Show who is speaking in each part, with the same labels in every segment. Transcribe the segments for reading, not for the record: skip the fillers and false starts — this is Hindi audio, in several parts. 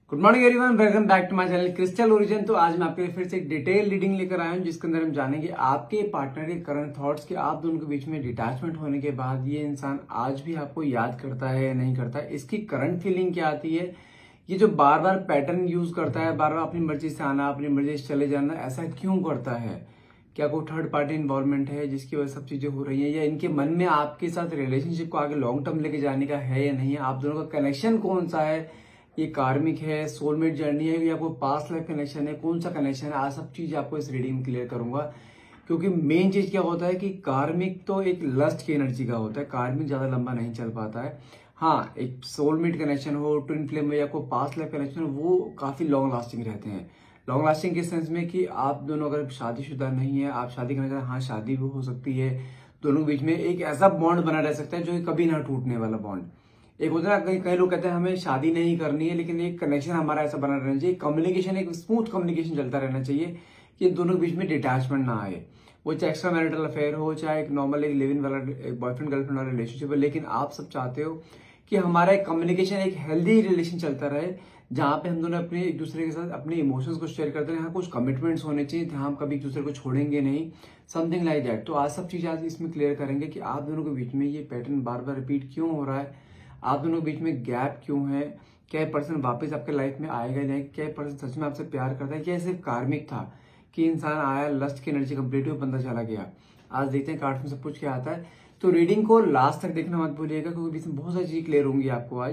Speaker 1: Good morning everyone, welcome back to my channel crystal origin. तो आज मैं आपके लिए फिर से एक डिटेल रीडिंग लेकर आया हूं, जिसके अंदर हम जानेंगे आपके पार्टनर के करंट थॉट्स के आप दोनों के बीच में डिटैचमेंट होने के बाद ये इंसान आज भी आपको याद करता है या नहीं करता है, इसकी करंट फीलिंग क्या आती है, ये जो बार बार पैटर्न यूज करता है, बार बार अपनी मर्जी से आना, अपनी मर्जी से चले जाना, ऐसा क्यों करता है, क्या कोई थर्ड पार्टी इन्वॉल्वमेंट है जिसकी वजह से सब चीजें हो रही है, या इनके मन में आपके साथ रिलेशनशिप को आगे लॉन्ग टर्म लेके जाने का है या नहीं है, आप दोनों का कनेक्शन कौन सा है, ये कार्मिक है, सोलमेट जर्नी है, या कोई पास्ट लाइफ कनेक्शन है, कौन सा कनेक्शन है, आज सब चीज आपको इस रीडिंग में क्लियर करूंगा। क्योंकि मेन चीज क्या होता है कि कार्मिक तो एक लस्ट की एनर्जी का होता है, कार्मिक ज्यादा लंबा नहीं चल पाता है। हाँ, एक सोलमेट कनेक्शन हो, ट्विन फ्लेम हो, या कोई पास्ट लाइफ कनेक्शन हो, वो काफी लॉन्ग लास्टिंग रहते हैं। लॉन्ग लास्टिंग के सेंस में कि आप दोनों अगर शादीशुदा नहीं है, आप शादी करना चाहते हैं, हाँ शादी भी हो सकती है, दोनों के बीच में एक ऐसा बॉन्ड बना रह सकता है जो कभी ना टूटने वाला बॉन्ड। एक होता है कई लोग कहते हैं हमें शादी नहीं करनी है, लेकिन एक कनेक्शन हमारा ऐसा बना रहना चाहिए, कम्युनिकेशन एक स्मूथ कम्युनिकेशन चलता रहना चाहिए कि दोनों के बीच में डिटैचमेंट ना आए। वो चाहे एक्स्ट्रा मैरिटल अफेयर हो, चाहे एक नॉर्मल एक लिव इन वाला एक बॉयफ्रेंड गर्लफ्रेंड वाला रिलेशनशिप है, लेकिन आप सब चाहते हो कि हमारा एक कम्युनिकेशन एक हेल्दी रिलेशन चलता रहे, जहां पे हम दोनों अपने एक दूसरे के साथ अपने इमोशंस को शेयर करते हैं। यहाँ कुछ कमिटमेंट्स होने चाहिए, जहां हम कभी एक दूसरे को छोड़ेंगे नहीं, समथिंग लाइक दैट। तो आज सब चीजें आज इसमें क्लियर करेंगे कि आप दोनों के बीच में ये पैटर्न बार बार रिपीट क्यों हो रहा है, आप दोनों के बीच में गैप क्यों है, क्या पर्सन वापस आपके लाइफ में आएगा नहीं, क्या पर्सन सच में आपसे प्यार करता है, क्या सिर्फ कार्मिक था कि इंसान आया, लस्ट की एनर्जी कंप्लीट हुई, बंदा चला गया। आज देखते हैं कार्ड्स में सब कुछ क्या आता है। तो रीडिंग को लास्ट तक देखना मत भूलिएगा, क्योंकि बीच में बहुत सारी चीजें क्लियर होंगी आपको आज।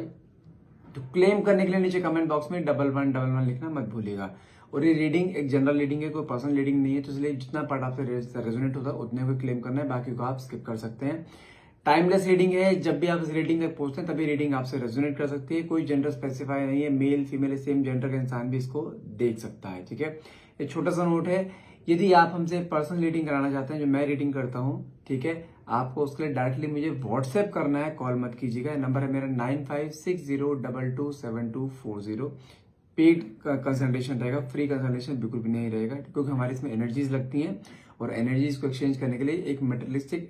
Speaker 1: तो क्लेम करने के लिए नीचे कमेंट बॉक्स में 1111 लिखना मत भूलिएगा। और ये रीडिंग एक जनरल रीडिंग है, कोई पर्सनल रीडिंग नहीं है, तो इसलिए जितना पार्ट आपसे रेजोनेट होता है उतने को क्लेम करना है, बाकी को आप स्किप कर सकते हैं। टाइमलेस रीडिंग है, जब भी आप इस रीडिंग तक पहुंचते हैं तभी रीडिंग आपसे रेजोनेट कर सकती है, कोई जेंडर स्पेसिफाई नहीं है, मेल फीमेल सेम जेंडर का इंसान भी इसको देख सकता है। ठीक है, एक छोटा सा नोट है, यदि आप हमसे पर्सनल रीडिंग कराना चाहते हैं, जो मैं रीडिंग करता हूं, ठीक है, आपको उसके लिए डायरेक्टली मुझे व्हाट्सएप करना है, कॉल मत कीजिएगा। नंबर है मेरा 9560227240। पेड कंसल्टेशन रहेगा, फ्री कंसल्टेशन बिल्कुल भी नहीं रहेगा, क्योंकि हमारे इसमें एनर्जीज लगती हैं और एनर्जीज को एक्सचेंज करने के लिए एक मेटलिस्टिक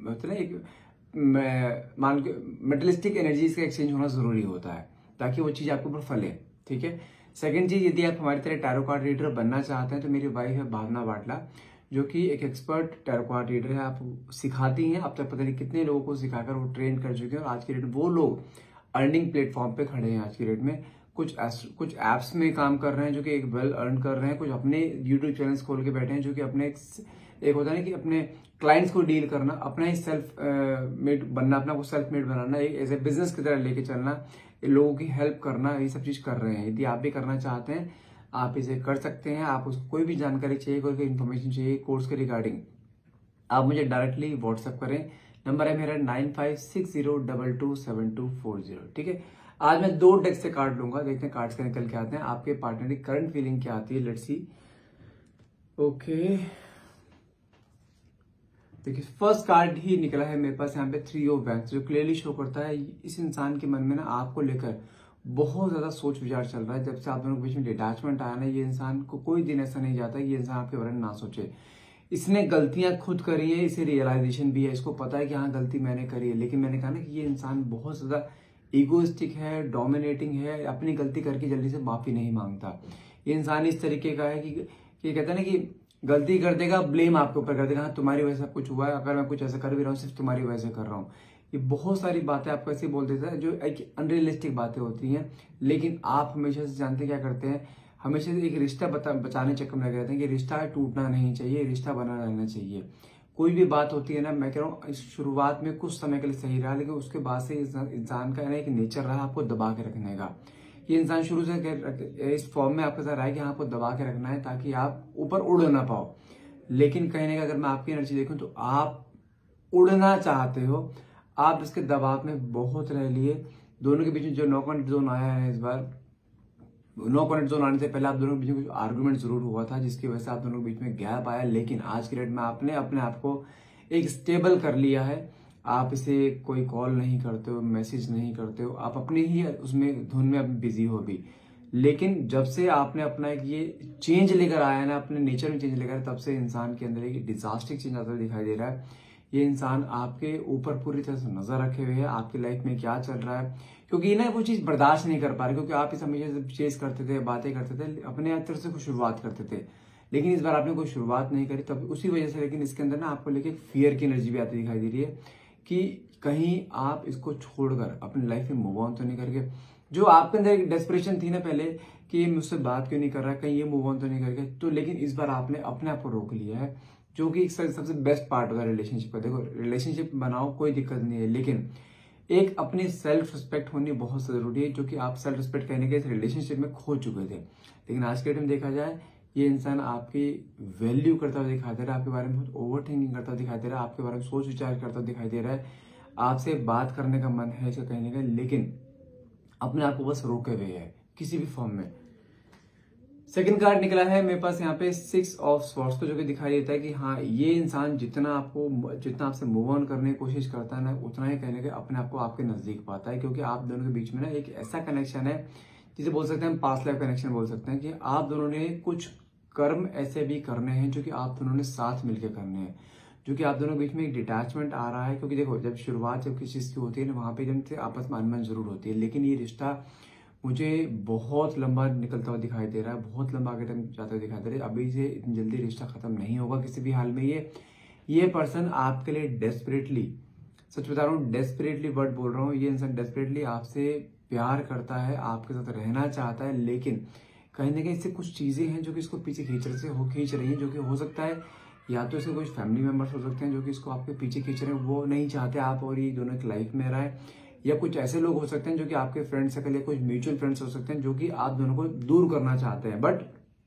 Speaker 1: मेटलिस्टिक एनर्जीज का एक्सचेंज होना जरूरी होता है, ताकि वो चीज आपके ऊपर फले। ठीक है, सेकंड चीज, यदि आप हमारी तरह टैरो कार्ड रीडर बनना चाहते हैं, तो मेरी वाइफ है भावना बाटला, जो कि एक एक्सपर्ट टैरो कार्ड रीडर है। आप सिखाती हैं, अब तक पता नहीं कितने लोगों को सिखाकर वो ट्रेन कर चुके हैं, और आज की डेट वो लोग अर्निंग प्लेटफॉर्म पे खड़े हैं। आज की डेट में कुछ एप्स में काम कर रहे हैं जो कि एक वेल अर्न कर रहे हैं, कुछ अपने यूट्यूब चैनल्स खोल के बैठे हैं जो कि अपने एक होता है ना कि अपने क्लाइंट्स को डील करना, अपना ही सेल्फ मेड बनना, अपना को सेल्फ मेड बनाना, एक एज ए बिजनेस की तरह लेके चलना, लोगों की हेल्प करना, ये सब चीज कर रहे हैं। यदि आप भी करना चाहते हैं आप इसे कर सकते हैं। आप उसको कोई भी जानकारी चाहिए, कोई भी इन्फॉर्मेशन चाहिए कोर्स के रिगार्डिंग, आप मुझे डायरेक्टली व्हाट्सएप करें। नंबर है मेरा 9560227240। ठीक है, आज मैं 2 डेक से कार्ड लूंगा, देखते हैं कार्ड्स का निकल के आते हैं, आपके पार्टनर की करंट फीलिंग क्या आती है। Let's see. ओके, देखिए फर्स्ट कार्ड ही निकला है मेरे पास यहाँ पे 3 ऑफ वैंड्स, जो क्लियरली शो करता है इस इंसान के मन में ना आपको लेकर बहुत ज्यादा सोच विचार चल रहा है। जब से आप दोनों के बीच में डिटैचमेंट आया ना, ये इंसान को कोई दिन ऐसा नहीं जाता कि ये इंसान आपके बारे में ना सोचे। इसने गलतियां खुद करी है, इसे रियलाइजेशन भी है, इसको पता है कि हाँ गलती मैंने करी है, लेकिन मैंने कहा ना कि ये इंसान बहुत ज्यादा इगोइस्टिक है, डोमिनेटिंग है, अपनी गलती करके जल्दी से माफी नहीं मांगता। ये इंसान इस तरीके का है कि कहता है ना कि गलती कर देगा, ब्लेम आपके ऊपर कर देगा, हाँ तुम्हारी वजह से सब कुछ हुआ है, अगर मैं कुछ ऐसा कर भी रहा हूँ सिर्फ तुम्हारी वजह से कर रहा हूँ। ये बहुत सारी बातें आपको ऐसे बोल देता है जो एक अनरियलिस्टिक बातें होती हैं, लेकिन आप हमेशा से जानते क्या करते हैं, हमेशा से एक रिश्ता बचाने चक्कर में लगे रहते हैं कि रिश्ता टूटना नहीं चाहिए, रिश्ता बना रहना चाहिए। कोई भी बात होती है ना, मैं कह रहा हूँ शुरुआत में कुछ समय के लिए सही रहा, लेकिन उसके बाद से इंसान का ना एक नेचर रहा आपको दबा के रखने का। ये इंसान शुरू से इस फॉर्म में आपके साथ रहा है कि आपको दबा के रखना है ताकि आप ऊपर उड़ ना पाओ। लेकिन कहीं ना कहीं अगर मैं आपकी एनर्जी देखूं तो आप उड़ना चाहते हो, आप इसके दबाव में बहुत रह लिए। दोनों के बीच में जो नो कॉन्फ्लिक्ट जोन आया है इस बार, नो कॉन्फ्लिक्ट जोन आने से पहले आप दोनों के बीच में कुछ आर्गुमेंट जरूर हुआ था, जिसकी वजह से आप दोनों के बीच में गैप आया, लेकिन आज की डेट में आपने अपने आप को एक स्टेबल कर लिया है। आप इसे कोई कॉल नहीं करते हो, मैसेज नहीं करते हो, आप अपने ही उसमें धुन में अब बिजी हो अभी। लेकिन जब से आपने अपना एक ये चेंज लेकर आया ना, अपने नेचर में चेंज लेकर, तब से इंसान के अंदर एक डिजास्टिक चेंज आता दिखाई दे रहा है। ये इंसान आपके ऊपर पूरी तरह से नजर रखे हुए है, आपकी लाइफ में क्या चल रहा है, क्योंकि ना वो चीज बर्दाश्त नहीं कर पा रहे, क्योंकि आप इस हमेशा से चेस करते थे, बातें करते थे, अपने तरफ से कुछ शुरुआत करते थे, लेकिन इस बार आपने कोई शुरुआत नहीं करी, तब उसी वजह से लेकिन इसके अंदर ना आपको लेके फियर की एनर्जी भी आती दिखाई दे रही है कि कहीं आप इसको छोड़कर अपनी लाइफ में मूव ऑन तो नहीं करके, जो आपके अंदर एक डेस्परेशन थी ना पहले कि ये मुझसे बात क्यों नहीं कर रहा है, कहीं ये मूव ऑन तो नहीं करके, तो लेकिन इस बार आपने अपने आप को रोक लिया है, जो कि सबसे बेस्ट पार्ट होगा रिलेशनशिप का। देखो, रिलेशनशिप बनाओ कोई दिक्कत नहीं है, लेकिन एक अपनी सेल्फ रिस्पेक्ट होनी बहुत जरूरी है, जो कि आप सेल्फ रिस्पेक्ट कहने के इस रिलेशनशिप में खो चुके थे। लेकिन आज के टाइम देखा जाए, ये इंसान आपकी वैल्यू करता हुआ दिखाई दे रहा है, आपके बारे में बहुत ओवर थिंकिंग करता हुआ दिखाई दे रहा है, आपके बारे में सोच विचार करता हुआ दिखाई दे रहा है, आपसे बात करने का मन है इसका कहने का, लेकिन अपने आप को बस रोके हुए है किसी भी फॉर्म में। सेकंड कार्ड निकला है मेरे पास यहाँ पे 6 ऑफ स्वॉर्ड्स को, जो कि दिखाई देता है कि हाँ, ये इंसान जितना आपसे मूव ऑन करने की कोशिश करता है ना, उतना ही कहने के अपने आप को आपके नजदीक पाता है, क्योंकि आप दोनों के बीच में ना एक ऐसा कनेक्शन है जिसे बोल सकते हैं हम पास्ट लाइफ कनेक्शन बोल सकते हैं, कि आप दोनों ने कुछ कर्म ऐसे भी करने हैं जो कि आप दोनों ने साथ मिलकर करने हैं, जो कि आप दोनों के बीच में एक डिटैचमेंट आ रहा है। क्योंकि देखो, जब शुरुआत जब किसी चीज की होती है ना, वहां पे जब आपस में अनबन जरूर होती है, लेकिन ये रिश्ता मुझे बहुत लंबा निकलता हुआ दिखाई दे रहा है, बहुत लंबा आगे तक जाता हुआ दिखाई दे रहा है। अभी से इतनी जल्दी रिश्ता खत्म नहीं होगा किसी भी हाल में। ये पर्सन आपके लिए डेस्परेटली, सच बता रहा हूँ, डेस्परेटली वर्ड बोल रहा हूँ, ये इंसान डेस्परेटली आपसे प्यार करता है, आपके साथ रहना चाहता है, लेकिन कहीं ना कहीं इससे कुछ चीजें हैं जो कि इसको पीछे खींच रही हैं, जो कि हो सकता है या तो इसके कुछ फैमिली मेंबर्स हो सकते हैं जो कि इसको आपके पीछे खींच रहे हैं, वो नहीं चाहते आप और ये दोनों की लाइफ में रहे, या कुछ ऐसे लोग हो सकते हैं जो कि आपके फ्रेंड सर्कल या कुछ म्यूचुअल फ्रेंड्स हो सकते हैं जो कि आप दोनों को दूर करना चाहते हैं, बट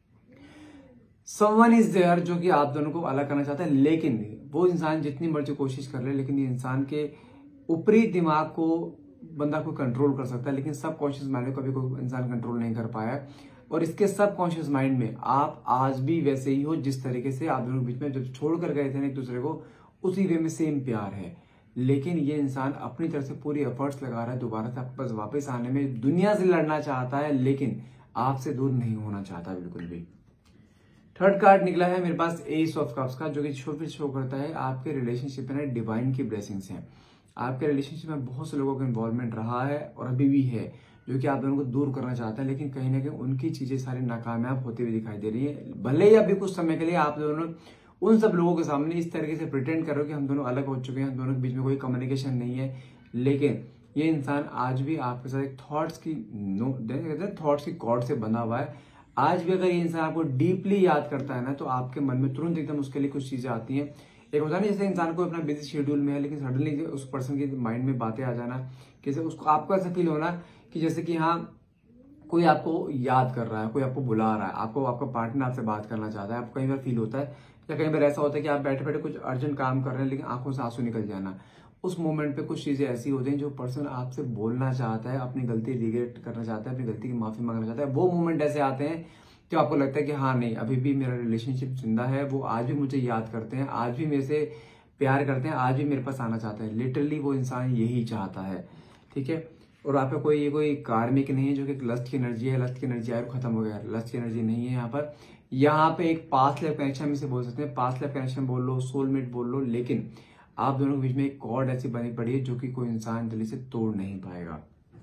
Speaker 1: समवन इज देयर जो कि आप दोनों को अलग करना चाहता है। लेकिन वो इंसान जितनी मर्जी कोशिश कर ले, लेकिन ये इंसान के ऊपरी दिमाग को बंदा को कंट्रोल कर सकता है, लेकिन सब कॉन्शियस माइंड को कभी कोई इंसान कंट्रोल नहीं कर पाया। और इसके सब कॉन्शियस माइंड में आप आज भी वैसे ही हो जिस तरीके से आप दोनों के बीच में जब छोड़ कर गए थे ना एक दूसरे को, उसी वे में सेम प्यार है। लेकिन ये इंसान अपनी तरफ से पूरी एफर्ट्स लगा रहा है दोबारा से आपके पास वापस आने में, दुनिया से लड़ना चाहता है, लेकिन आपसे दूर नहीं होना चाहता बिल्कुल भी। थर्ड कार्ड निकला है मेरे पास एस ऑफ कप्स का, जो कि शो करता है आपके रिलेशनशिप में डिवाइन की ब्लेसिंग्स हैं। आपके रिलेशनशिप में बहुत से लोगों का इन्वॉल्वमेंट रहा है और अभी भी है, जो कि आप दोनों को दूर करना चाहते हैं, लेकिन कहीं ना कहीं उनकी चीजें सारी नाकामयाब होती हुई दिखाई दे रही है। भले ही अभी कुछ समय के लिए आप दोनों उन सब लोगों के सामने इस तरीके से प्रिटेंड करो कि हम दोनों अलग हो चुके हैं, हम दोनों के बीच में कोई कम्युनिकेशन नहीं है, लेकिन ये इंसान आज भी आपके साथ एक थॉट्स की कॉर्ड से बंधा हुआ है। आज भी अगर ये इंसान आपको डीपली याद करता है ना, तो आपके मन में तुरंत एकदम उसके लिए कुछ चीजें आती हैं। एक होता नहीं जैसे इंसान को अपना बिजी शेड्यूल में है, लेकिन सडनली उस पर्सन के माइंड में बातें आ जाना, कैसे उसको आपको ऐसा फील होना कि जैसे कि हाँ, कोई आपको याद कर रहा है, कोई आपको बुला रहा है, आपको आपका पार्टनर आपसे बात करना चाहता है। आपको कई बार फील होता है, या कई बार ऐसा होता है कि आप बैठे बैठे कुछ अर्जेंट काम कर रहे हैं, लेकिन आंखों से आंसू निकल जाना। उस मोमेंट पे कुछ चीजें ऐसी होती हैं जो पर्सन आपसे बोलना चाहता है, अपनी गलती रिग्रेट करना चाहता है, अपनी गलती की माफी मांगना चाहता है। वो मोमेंट ऐसे आते हैं जो आपको लगता है कि हाँ नहीं, अभी भी मेरा रिलेशनशिप जिंदा है, वो आज भी मुझे याद करते हैं, आज भी मेरे से प्यार करते हैं, आज भी मेरे पास आना चाहते हैं। लिटरली वो इंसान यही चाहता है, ठीक है। और आपका कोई कार्मिक नहीं है जो कि लस्ट की एनर्जी है, लस्ट की एनर्जी आए खत्म हो गया, लस्ट की एनर्जी नहीं है यहाँ पे एक पास्ट लाइफ कनेक्शन में से बोल सकते हैं, पास्ट लाइफ कनेक्शन बोल लो, सोलमेट बोल लो, लेकिन आप दोनों के बीच में एक कॉर्ड ऐसी बनी पड़ी है जो कि कोई इंसान जल्दी से तोड़ नहीं पाएगा।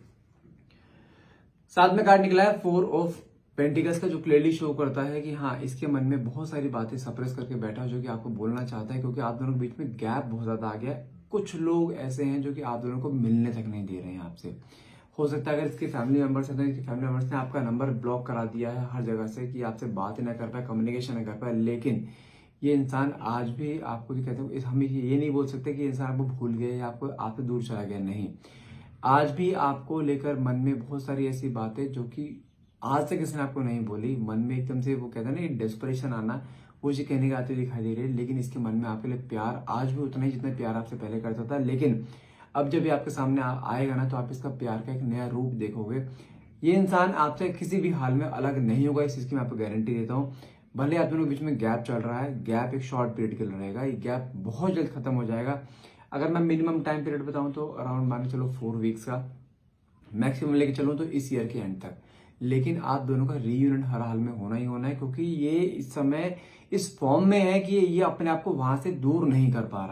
Speaker 1: साथ में कार्ड निकला है 4 ऑफ पेंटिकल्स का, जो क्लियरली शो करता है कि हाँ, इसके मन में बहुत सारी बातें सप्रेस करके बैठा जो कि आपको बोलना चाहता है, क्योंकि आप दोनों के बीच में गैप बहुत ज्यादा आ गया है। कुछ लोग ऐसे हैं जो कि आप दोनों को मिलने तक नहीं दे रहे हैं आपसे। हो सकता है अगर इसके फैमिली मेंबर्स हैं तो इसके फैमिली मेंबर्स ने आपका नंबर ब्लॉक करा दिया है हर जगह से, कि आपसे बात ही ना कर पाए, कम्युनिकेशन ना कर पाए। लेकिन ये इंसान आज भी आपको कहते हैं, हम ये नहीं बोल सकते कि इंसान आपको भूल गया या आपको आपसे दूर चला गया, नहीं। आज भी आपको लेकर मन में बहुत सारी ऐसी बातें जो कि आज तक किसी ने आपको नहीं बोली, मन में एकदम से वो कहते हैं ना डेस्परेशन आना, वो चीज कहने के आते दिखाई दे रही है। लेकिन इसके मन में आपके लिए प्यार आज भी उतना ही जितना प्यार आपसे पहले करता था, लेकिन अब जब ये आपके सामने आएगा ना, तो आप इसका प्यार का एक नया रूप देखोगे। ये इंसान आपसे किसी भी हाल में अलग नहीं होगा, इस चीज की मैं आपको गारंटी देता हूँ। भले आप दोनों के बीच में गैप चल रहा है, गैप एक शॉर्ट पीरियड के लिए रहेगा, ये गैप बहुत जल्द खत्म हो जाएगा। अगर मैं मिनिमम टाइम पीरियड बताऊं तो अराउंड मान के चलो 4 वीक्स का, मैक्सिमम लेके चलूं तो इस ईयर के एंड तक। लेकिन आप दोनों का रीयूनियन हर हाल में होना ही होना है, क्योंकि ये इस समय इस फॉर्म में है कि ये अपने आप को वहां से दूर नहीं कर पा रहा है।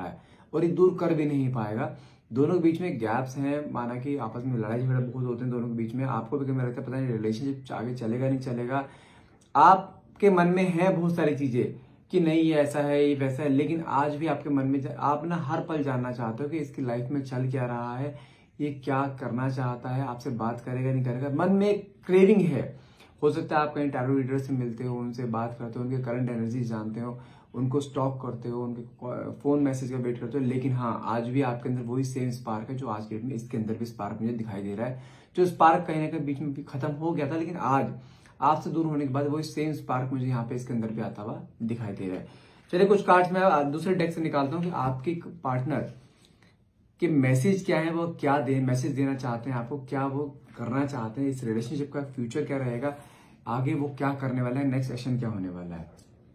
Speaker 1: और ये दूर कर भी नहीं पाएगा। दोनों के बीच में गैप्स हैं, माना कि आपस में लड़ाई झगड़ा बहुत होते हैं दोनों के बीच में। आपको भी कभी लगता है पता नहीं रिलेशनशिप आगे चलेगा नहीं चलेगा, आपके मन में है बहुत सारी चीजें कि नहीं ये ऐसा है ये वैसा है, लेकिन आज भी आपके मन में आप ना हर पल जानना चाहते हो कि इसकी लाइफ में चल क्या रहा है, ये क्या करना चाहता है, आपसे बात करेगा नहीं करेगा। मन में एक क्रेविंग है। हो सकता है आप कहीं टैरो रीडर से मिलते हो, उनसे बात करते हो, उनके करंट एनर्जी जानते हो, उनको स्टॉक करते हो, उनके फोन मैसेज का वेट करते हो, लेकिन हाँ आज भी आपके अंदर वही सेम स्पार्क है जो आज के डेट में इसके अंदर भी स्पार्क मुझे दिखाई दे रहा है। जो स्पार्क कहीं ना कहीं बीच में भी खत्म हो गया था, लेकिन आज आपसे दूर होने के बाद वही सेम स्पार्क मुझे यहाँ पे इसके अंदर भी आता हुआ दिखाई दे रहा है। चलिए कुछ कार्ड्स मैं दूसरे डेक से निकालता हूँ कि आपके पार्टनर के मैसेज क्या है, वो क्या मैसेज देना चाहते हैं आपको, क्या वो करना चाहते हैं, इस रिलेशनशिप का फ्यूचर क्या रहेगा, आगे वो क्या करने वाला है, नेक्स्ट एक्शन क्या होने वाला है।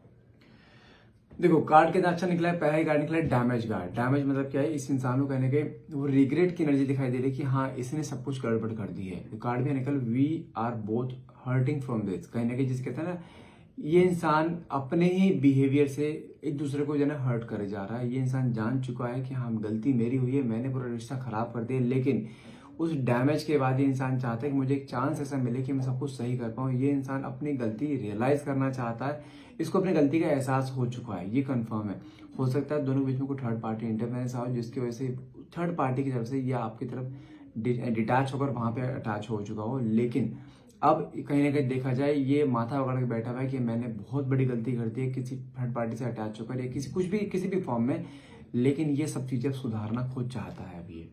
Speaker 1: देखो कार्ड कितना अच्छा निकला है। पहला ही कार्ड निकला है डैमेज कार्ड। डैमेज मतलब क्या है, इस इंसान को कहने के वो रिग्रेट की एनर्जी दिखाई दे रही है कि हाँ इसने सब कुछ गड़बड़ कर दी है। तो कार्ड भी निकल we are both hurting from this, कहीं ना कहीं जिस कहते हैं ना ये इंसान अपने ही बिहेवियर से एक दूसरे को जो है हर्ट करे जा रहा है। ये इंसान जान चुका है कि हाँ गलती मेरी हुई है, मैंने पूरा रिश्ता खराब कर दिया, लेकिन उस डैमेज के बाद ये इंसान चाहता है कि मुझे एक चांस ऐसा मिले कि मैं सब कुछ सही कर पाऊं। ये इंसान अपनी गलती रियलाइज करना चाहता है, इसको अपनी गलती का एहसास हो चुका है, ये कंफर्म है। हो सकता है दोनों के बीच में कोई थर्ड पार्टी इंटरफेरेंस हो, जिसकी वजह से थर्ड पार्टी की तरफ से या आपकी तरफ डिटैच होकर वहां पे अटैच हो चुका हो, लेकिन अब कहीं ना कहीं देखा जाए ये माथा पकड़ के बैठा हुआ है कि मैंने बहुत बड़ी गलती कर दी है किसी थर्ड पार्टी से अटैच होकर या किसी भी फॉर्म में, लेकिन ये सब चीजें सुधारना खुद चाहता है अभी।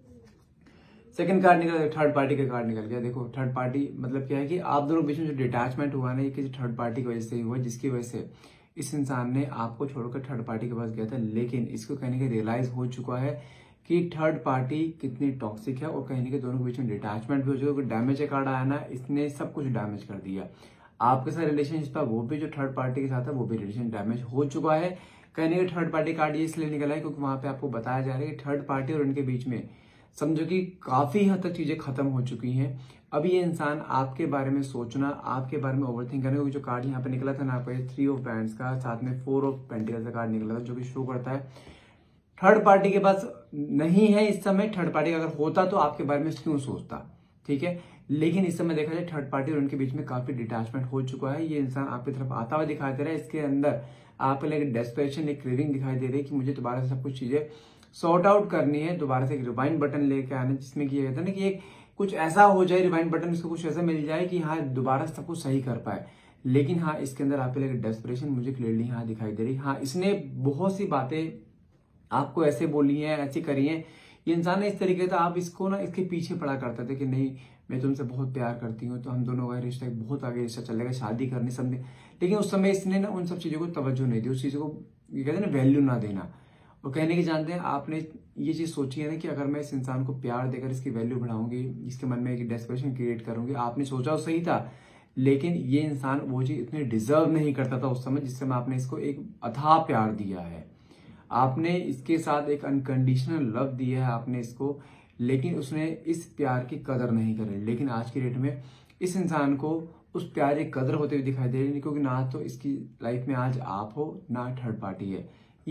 Speaker 1: सेकंड कार्ड निकल, थर्ड पार्टी का कार्ड निकल गया। देखो थर्ड पार्टी मतलब क्या है कि आप दोनों के बीच में जो डिटैचमेंट हुआ ना, ये किसी थर्ड पार्टी की वजह से हुआ, जिसकी वजह से इस इंसान ने आपको छोड़कर थर्ड पार्टी के पास गया था, लेकिन इसको कहने के रियलाइज हो चुका है कि थर्ड पार्टी कितनी टॉक्सिक है, और कहीं ना कहीं दोनों के बीच में डिटैचमेंट भी हो चुका है। डैमेज का कार्ड आया ना, इसने सब कुछ डैमेज कर दिया। आपके साथ रिलेशनशिप था वो भी जो थर्ड पार्टी के साथ है वो भी रिलेशन डैमेज हो चुका है। कहीं ना कहीं थर्ड पार्टी कार्ड ये इसलिए निकला है क्योंकि वहां पे आपको बताया जा रहा है कि थर्ड पार्टी और उनके बीच में समझो कि काफी हद तक चीजें खत्म हो चुकी हैं। अब ये इंसान आपके बारे में सोचना, आपके बारे में ओवरथिंक करने, क्योंकि जो कार्ड यहाँ पे निकला था ना आपको 3 ऑफ बैंड्स का, साथ में 4 ऑफ पेंटिकल्स का कार्ड निकला था, जो कि शो करता है थर्ड पार्टी के पास नहीं है इस समय। थर्ड पार्टी अगर होता तो आपके बारे में क्यों सोचता, ठीक है। लेकिन इस समय देखा जाए थर्ड पार्टी और उनके बीच में काफी डिटैचमेंट हो चुका है। ये इंसान आपकी तरफ आता हुआ दिखाई दे रहा है। इसके अंदर आपके लिए एक डेस्परेशन, एक क्रेविंग दिखाई दे रही है कि मुझे दोबारा से सब कुछ चीजें सॉर्ट आउट करनी है, दोबारा से एक रिवाइंड बटन लेके आना, जिसमें कि कहता है ना कि एक कुछ ऐसा हो जाए रिवाइंड बटन, इसको कुछ ऐसा मिल जाए कि हाँ दोबारा सब कुछ सही कर पाए। लेकिन हाँ इसके अंदर आपके लिए डेस्परेशन मुझे क्लियरली यहाँ दिखाई दे रही। हाँ इसने बहुत सी बातें आपको ऐसे बोली है, ऐसी करी है, ये इंसान ने इस तरीके से आप इसको ना इसके पीछे पड़ा करते थे कि नहीं मैं तुमसे बहुत प्यार करती हूँ, तो हम दोनों का रिश्ता बहुत आगे रिश्ता चलेगा, शादी करनी सब। लेकिन उस समय इसने ना उन सब चीजों को तवज्जो नहीं दी, उस चीजों को ये कहते हैं ना वैल्यू ना देना। और कहने की जानते हैं आपने ये चीज सोची है ना कि अगर मैं इस इंसान को प्यार देकर इसकी वैल्यू बढ़ाऊंगी, इसके मन में एक डेस्परेशन क्रिएट करूंगी, आपने सोचा वो सही था, लेकिन ये इंसान वो चीज इतनी डिजर्व नहीं करता था उस समय जिस समय आपने इसको एक अथाह प्यार दिया है। आपने इसके साथ एक अनकंडीशनल लव दिया है आपने इसको, लेकिन उसने इस प्यार की कदर नहीं करी। लेकिन आज की डेट में इस इंसान को उस प्यार की कदर होते हुए दिखाई दे रही है, क्योंकि ना तो इसकी लाइफ में आज आप हो ना थर्ड पार्टी है।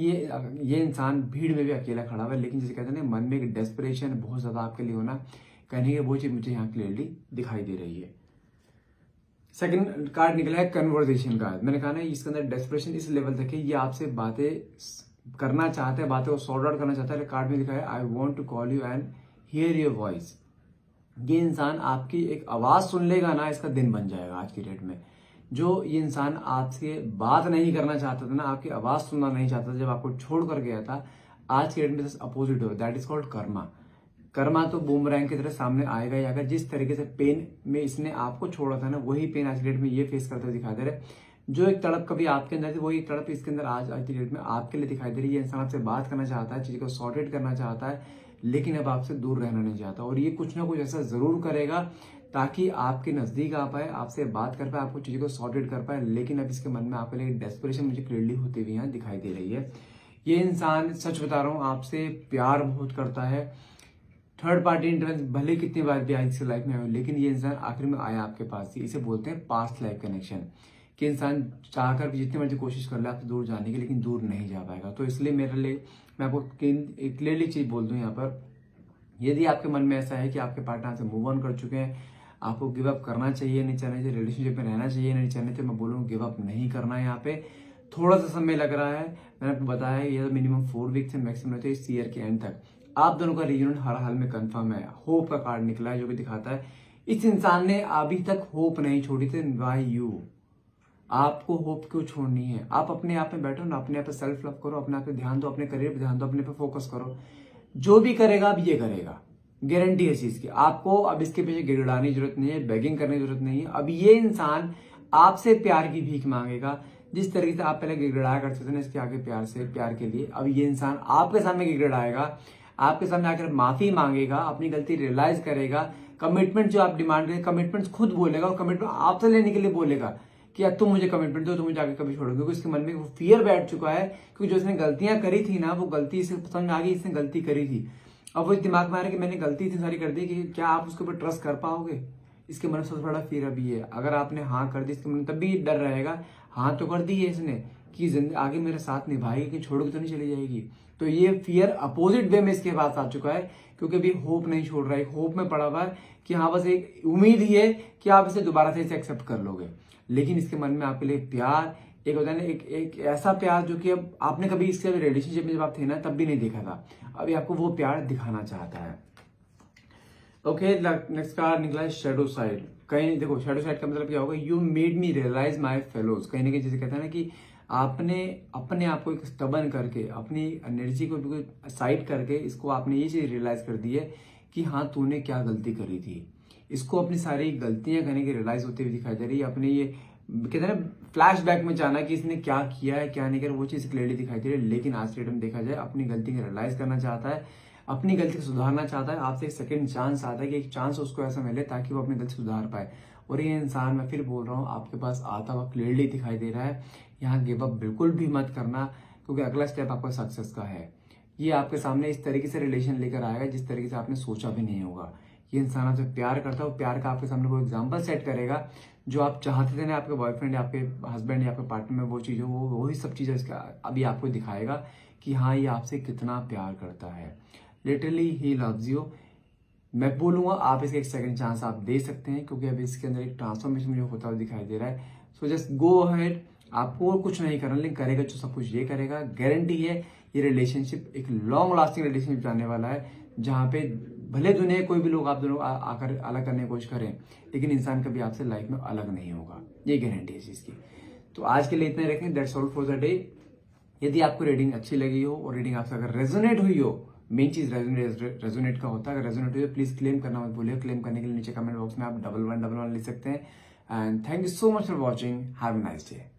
Speaker 1: ये इंसान भीड़ में भी अकेला खड़ा हुआ है, लेकिन जैसे कहते हैं ना मन में एक डेस्परेशन बहुत ज्यादा आपके लिए होना, कहने की वो चीज मुझे यहाँ क्लियरली दिखाई दे रही है। सेकंड कार्ड निकला है कन्वर्सेशन कार्ड। मैंने कहा ना इसके अंदर डेस्परेशन इस लेवल तक है, ये आपसे बातें करना चाहते हैं, बातें को सॉर्ट आउट करना चाहता है। कार्ड में लिखा है I want to call you and hear your voice. ये इंसान आपकी एक आवाज सुन लेगा ना, इसका दिन बन जाएगा आज की डेट में। जो ये इंसान आपसे बात नहीं करना चाहता था ना, आपकी आवाज सुनना नहीं चाहता था जब आपको छोड़ कर गया था, आज के डेट में अपोजिट हो, that is called karma. Karma तो बूमरैंग की तरह सामने आएगा ही आएगा। जिस तरीके से पेन में इसने आपको छोड़ा था ना, वही पेन आज की डेट में ये फेस करते दिखाई दे रहा है। जो एक तड़प कभी आपके अंदर थी, वही तड़प इसके अंदर आज की डेट में आपके लिए दिखाई दे रही है। इंसान आपसे बात करना चाहता है, चीज को सॉर्टेड करना चाहता है, लेकिन अब आपसे दूर रहना नहीं चाहता। और ये कुछ ना कुछ ऐसा जरूर करेगा ताकि आपके नजदीक आ पाए, आपसे बात कर पाए, आपको चीजों को सॉर्टेड कर पाए। लेकिन अब इसके मन में आपके लिए डेस्परेशन मुझे क्लियरली होती हुई यहाँ दिखाई दे रही है। ये इंसान सच बता रहा हूँ आपसे प्यार बहुत करता है। थर्ड पार्टी इंटरवेंस भले कितनी बार भी आई इसकी लाइफ में, लेकिन ये इंसान आखिर में आया आपके पास ही। इसे बोलते हैं पास्ट लाइफ कनेक्शन। कि इंसान चाहकर भी जितनी मर्जी कोशिश कर ले आपसे दूर जाने की, लेकिन दूर नहीं जा पाएगा। तो इसलिए मेरे लिए मैं आपको क्लियरली चीज बोल दूं यहाँ पर, यदि आपके मन में ऐसा है कि आपके पार्टनर से मूव ऑन कर चुके हैं, आपको गिव अप करना चाहिए नहीं चाहिए, रिलेशनशिप में रहना चाहिए नहीं चाहिए, तो मैं बोलूँगा गिव अप नहीं करना है। यहाँ पे थोड़ा सा समय लग रहा है, मैंने आपको बताया ये मिनिमम 4 वीक से मैक्सिमम रहते हैं इस ईयर के एंड तक। आप दोनों का रियूनियन हर हाल में कंफर्म है। होप का कार्ड निकला है जो कि दिखाता है इस इंसान ने अभी तक होप नहीं छोड़ी थी। वाई यू, आपको होप क्यों छोड़नी है? आप अपने आप में बैठो ना, अपने आप पे सेल्फ लव करो, अपने आप पे ध्यान दो, अपने करियर पे ध्यान दो, अपने पे फोकस करो। जो भी करेगा अब ये करेगा, गारंटी है इस चीज की। आपको अब इसके पीछे गिड़गिड़ाने की जरूरत नहीं है, बेगिंग करने की जरूरत नहीं है। अब ये इंसान आपसे प्यार की भीख मांगेगा। जिस तरीके से आप पहले गिड़गिड़ाया करते थे ना इसके आगे प्यार के लिए, अब ये इंसान आपके सामने गिड़गिड़ाएगा, आपके सामने आकर माफी मांगेगा, अपनी गलती रियलाइज करेगा। कमिटमेंट जो आप डिमांड करें, कमिटमेंट खुद बोलेगा और कमिटमेंट आपसे लेने के लिए बोलेगा कि यार तुम मुझे कमिटमेंट दो, तुम मुझे आगे कभी छोड़ोगे। क्योंकि उसके मन में वो फियर बैठ चुका है, क्योंकि जो इसने गलतियां करी थी ना, वो गलती इसे पसंद आ गई, इसने गलती करी थी। अब वो दिमाग में आ रहा है कि मैंने गलती इतनी सारी कर दी कि क्या आप उसके ऊपर ट्रस्ट कर पाओगे। इसके मन में सबसे बड़ा फियर अभी है। अगर आपने हाँ कर दी, इसके मन में तब भी डर रहेगा, हाँ तो कर दी है इसने कि आगे मेरे साथ निभाएगी, कि छोड़ के तो नहीं चली जाएगी। तो ये फियर अपोजिट वे में इसके पास आ चुका है, क्योंकि अभी होप नहीं छोड़ रहा है, होप में पड़ा हुआ है कि हाँ बस एक उम्मीद ही है कि आप इसे दोबारा से इसे एक्सेप्ट कर लोगे। लेकिन इसके मन में आपके लिए प्यार एक होता है ना, एक ऐसा प्यार जो कि अब आपने कभी इसके रिलेशनशिप में जब आप थे ना तब भी नहीं देखा था, अभी आपको वो प्यार दिखाना चाहता है। ओके, नेक्स्ट कार्ड निकला है शैडो साइड। कहीं देखो, शैडो साइड का मतलब क्या होगा? You made me realise my fellows. कहीं ना कहीं जैसे कहते हैं ना कि आपने अपने आप को एक स्टबन करके, अपनी एनर्जी को बिल्कुल साइड करके, इसको आपने ये चीज रियलाइज कर दी है कि हाँ तूने क्या गलती करी थी। इसको अपनी सारी गलतियां करने की रियलाइज होते हुए दिखाई दे रही है। अपने ये कहते हैं ना फ्लैशबैक में जाना कि इसने क्या किया है क्या नहीं किया, वो चीज क्लियरली दिखाई दे रही है। लेकिन आज के डेट में देखा जाए अपनी गलती को रियलाइज करना चाहता है, अपनी गलती को सुधारना चाहता है। आपसे एक सेकंड चांस आता है कि एक चांस उसको ऐसा मिले ताकि वो अपनी गलती सुधार पाए। और ये इंसान, मैं फिर बोल रहा हूँ, आपके पास आता हुआ क्लियरली दिखाई दे रहा है। यहाँ गिव अप बिल्कुल भी मत करना, क्योंकि अगला स्टेप आपका सक्सेस का है। ये आपके सामने इस तरीके से रिलेशन लेकर आएगा जिस तरीके से आपने सोचा भी नहीं होगा। ये इंसान आपसे प्यार करता है, वो प्यार का आपके सामने वो एग्जाम्पल सेट करेगा जो आप चाहते थे ना, आपके बॉयफ्रेंड, आपके हस्बैंड या आपके पार्टनर में वो चीज हो, वो वही सब चीजें इसका अभी आपको दिखाएगा कि हाँ ये आपसे कितना प्यार करता है। Literally he loves you. मैं बोलूंगा आप इसके एक सेकंड चांस आप दे सकते हैं, क्योंकि अभी इसके अंदर एक ट्रांसफॉर्मेशन मुझे होता हुआ दिखाई दे रहा है। सो जस्ट गो अहेड, आपको कुछ नहीं करना, लेकिन करेगा जो सब कुछ ये करेगा। गारंटी है ये रिलेशनशिप एक लॉन्ग लास्टिंग रिलेशनशिप जाने वाला है, जहां पे भले दुनिया कोई भी लोग आप दोनों आकर अलग करने की कोशिश करें, लेकिन इंसान कभी आपसे लाइफ में अलग नहीं होगा, ये गारंटी है इस चीज की। तो आज के लिए इतना रखें। That's all for the day. यदि आपको रीडिंग अच्छी लगी हो और रीडिंग आपसे अगर रेजोनेट हुई हो, मेन चीज रेजोनेट का होता है, अगर रेजोनेट हुई है प्लीज क्लेम करना मत भूलिए। क्लेम करने के लिए नीचे कमेंट बॉक्स में आप 1111 लिख सकते हैं। And thank you so much for watching. Have a nice day.